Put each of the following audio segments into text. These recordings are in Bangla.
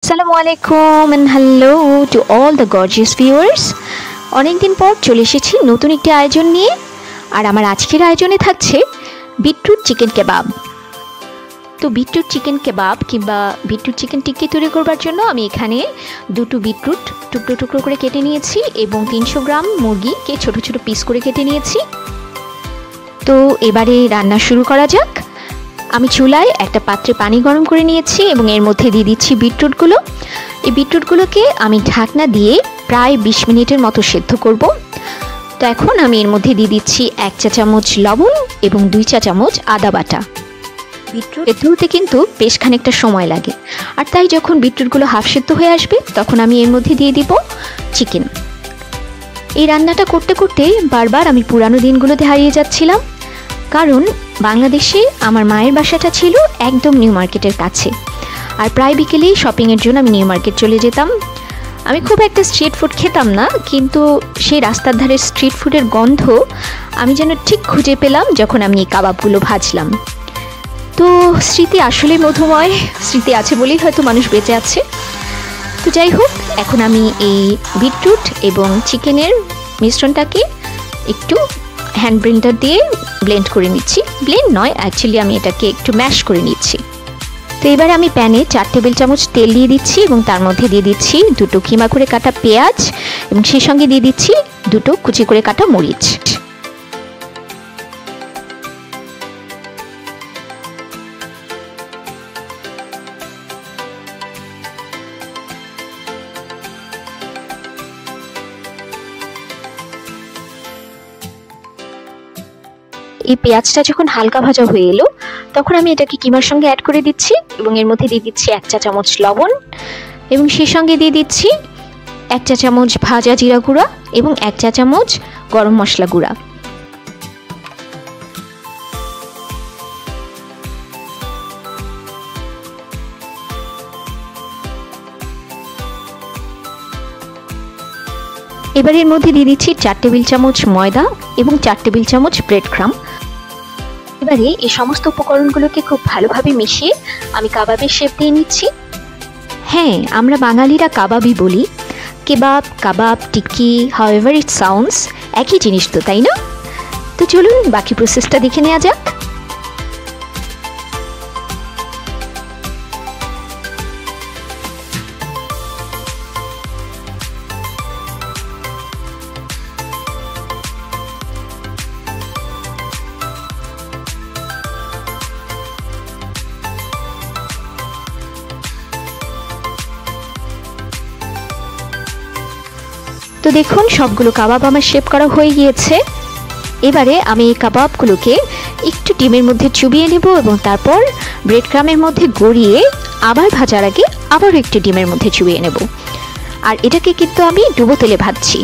আসসালামু আলাইকুম and hello to all the gorgeous viewers। অনেক দিন পর চলে এসেছি নতুন একটি আয়োজন নিয়ে। আর আমার আজকের আয়োজনে থাকছে বিটরুট চিকেন কেবাব। তো বিটরুট চিকেন কেবাব কিংবা বিটরুট চিকেন টিক্কি তৈরি করবার জন্য আমি এখানে দুটো বিটরুট টুকরো টুকরো করে কেটে নিয়েছি এবং 300 গ্রাম মুরগিকে ছোট ছোট পিস করে কেটে নিয়েছি। তো এবারে রান্না শুরু করা যাক। আমি চুলায় একটা পাত্রে পানি গরম করে নিয়েছি এবং এর মধ্যে দিয়ে দিচ্ছি বিটরুটগুলো। এই বিটরুটগুলোকে আমি ঢাকনা দিয়ে প্রায় 20 মিনিটের মতো সেদ্ধ করব। তো এখন আমি এর মধ্যে দিয়ে দিচ্ছি 1 চা চামচ লবণ এবং 2 চা চামচ আদা বাটা। বিটরুট সেদ্ধ হতে কিন্তু বেশ খানিকটা সময় লাগে, আর তাই যখন বিটরুটগুলো হাফ সেদ্ধ হয়ে আসবে তখন আমি এর মধ্যে দিয়ে দিব চিকেন। এই রান্নাটা করতে করতে বারবার আমি পুরানো দিনগুলোতে হারিয়ে যাচ্ছিলাম, কারণ বাংলাদেশে আমার মায়ের বাসাটা ছিল একদম নিউ মার্কেটের কাছে, আর প্রায় বিকেলেই শপিংয়ের জন্য আমি নিউ মার্কেট চলে যেতাম। আমি খুব একটা স্ট্রিট ফুড খেতাম না, কিন্তু সেই রাস্তার ধারে স্ট্রিট ফুডের গন্ধ আমি যেন ঠিক খুঁজে পেলাম যখন আমি এই কাবাবগুলো ভাজলাম। তো স্মৃতি আসলে মধুময়, স্মৃতি আছে বলেই হয়তো মানুষ বেঁচে আছে। তো যাই হোক, এখন আমি এই বিটরুট এবং চিকেনের মিশ্রণটাকে একটু হ্যান্ড ব্লেন্ডার দিয়ে ব্লেন্ড করে নিচ্ছি। ব্লেন্ড নয়, অ্যাকচুয়ালি আমি এটাকে একটু ম্যাশ করে নিচ্ছি। তো এবার আমি প্যানে 4 টেবিল চামচ তেল দিয়ে দিচ্ছি এবং তার মধ্যে দিয়ে দিচ্ছি 2টো কিমা করে কাটা পেঁয়াজ এবং সেই সঙ্গে দিয়ে দিচ্ছি 2টো কুচি করে কাটা মরিচ। এই পেঁয়াজটা যখন হালকা ভাজা হয়ে এলো তখন আমি এটাকে কিমার সঙ্গে অ্যাড করে দিচ্ছি এবং এর মধ্যে দিয়ে দিচ্ছি 1 চা চামচ লবণ এবং সেই সঙ্গে দিয়ে দিচ্ছি 1 চা চামচ ভাজা জিরা গুঁড়া এবং 1 চা চামচ গরম মশলা গুঁড়া। এবার এর মধ্যে দিয়ে দিচ্ছি 4 টেবিল চামচ ময়দা এবং 4 টেবিল চামচ ব্রেড ক্রাম্ব। এবারে এই সমস্ত উপকরণগুলোকে খুব ভালোভাবে মিশিয়ে আমি কাবাবের শেপ দিয়ে নিচ্ছি। হ্যাঁ, আমরা বাঙালিরা কাবাবই বলি। Kebab, kabab, tikki, however it sounds, একই জিনিস তো, তাই না? তো চলুন বাকি প্রসেসটা দেখে নেওয়া যাক। তো দেখুন, সবগুলো কাবাব আমার শেপ করা হয়ে গিয়েছে। এবারে আমি এই কাবাবগুলোকে একটু ডিমের মধ্যে চুবিয়ে নেব এবং তারপর ব্রেড ক্রামের মধ্যে গড়িয়ে আবার ভাজার আগে আবার একটু ডিমের মধ্যে চুবিয়ে নেব। আর এটাকে কিন্তু আমি ডুবো তেলে ভাজছি।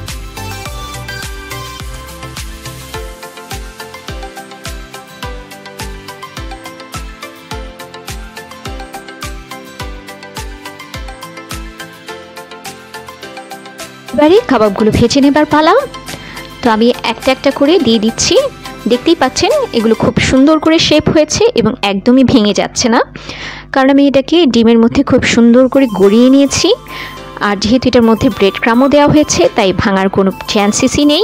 এবারে কাবাবগুলো ভেজে নেবার পালা। তো আমি একটা একটা করে দিয়ে দিচ্ছি। দেখতেই পাচ্ছেন এগুলো খুব সুন্দর করে শেপ হয়েছে এবং একদমই ভেঙে যাচ্ছে না, কারণ আমি এটাকে ডিমের মধ্যে খুব সুন্দর করে গড়িয়ে নিয়েছি। আর যেহেতু এটার মধ্যে ব্রেড ক্রামও দেওয়া হয়েছে, তাই ভাঙার কোনো চান্সেসই নেই।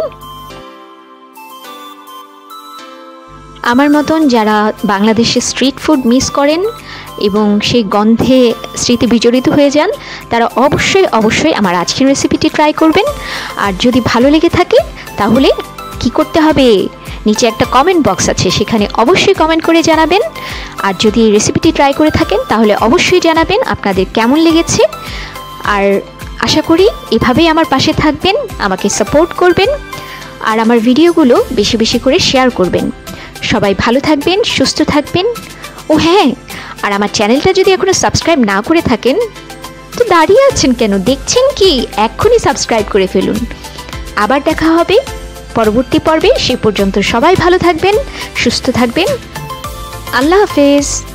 আমার মতন যারা বাংলাদেশে স্ট্রিট ফুড মিস করেন এবং সেই গন্ধে স্মৃতি বিজড়িত হয়ে যান, তারা অবশ্যই অবশ্যই আমার আজকের রেসিপিটি ট্রাই করবেন। আর যদি ভালো লেগে থাকে তাহলে কি করতে হবে, নিচে একটা কমেন্ট বক্স আছে, সেখানে অবশ্যই কমেন্ট করে জানাবেন। আর যদি এই রেসিপিটি ট্রাই করে থাকেন তাহলে অবশ্যই জানাবেন আপনাদের কেমন লেগেছে। আর আশা করি এভাবেই আমার পাশে থাকবেন, আমাকে সাপোর্ট করবেন আর আমার ভিডিওগুলো বেশি বেশি করে শেয়ার করবেন। সবাই ভালো থাকবেন, সুস্থ থাকবেন। ও হ্যাঁ, আর আমার চ্যানেলটা যদি এখনো সাবস্ক্রাইব না করে থাকেন তো দাঁড়িয়ে আছেন কেন, দেখছেন কি? এক্ষুনি সাবস্ক্রাইব করে ফেলুন। আবার দেখা হবে পরবর্তী পর্বে। সে পর্যন্ত সবাই ভালো থাকবেন, সুস্থ থাকবেন। আল্লাহ হাফেজ।